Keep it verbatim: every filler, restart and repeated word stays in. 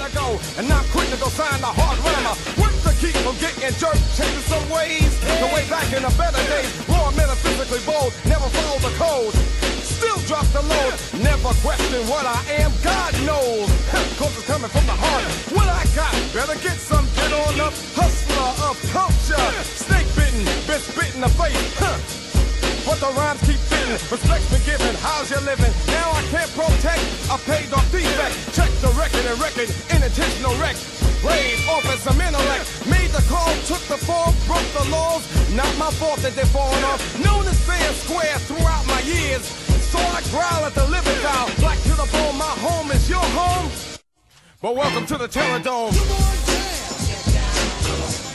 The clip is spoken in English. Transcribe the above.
to go, and not quick to go sign the hard rhymer. Work to keep from getting jerked, changing some ways. The way back in the better days, raw metaphysically bold, never follow the code. Still drop the load, never question what I am, God knows. Cause it's coming from the heart. What I got, better get some, get on up. Hustler of culture, snake bitten, been spit in the face. Huh. But the rhymes keep fitting, respect's been given, how's you living? Now I can't protect a paid off defect. Check the record and record, intentional wreck. Played off as some intellect, made the call, took the fall, broke the laws. Not my fault that they're falling off. Known as fair and square throughout my years. So I growl at the living down, black to the bone, my home is your home. But welcome to the Terror Dome.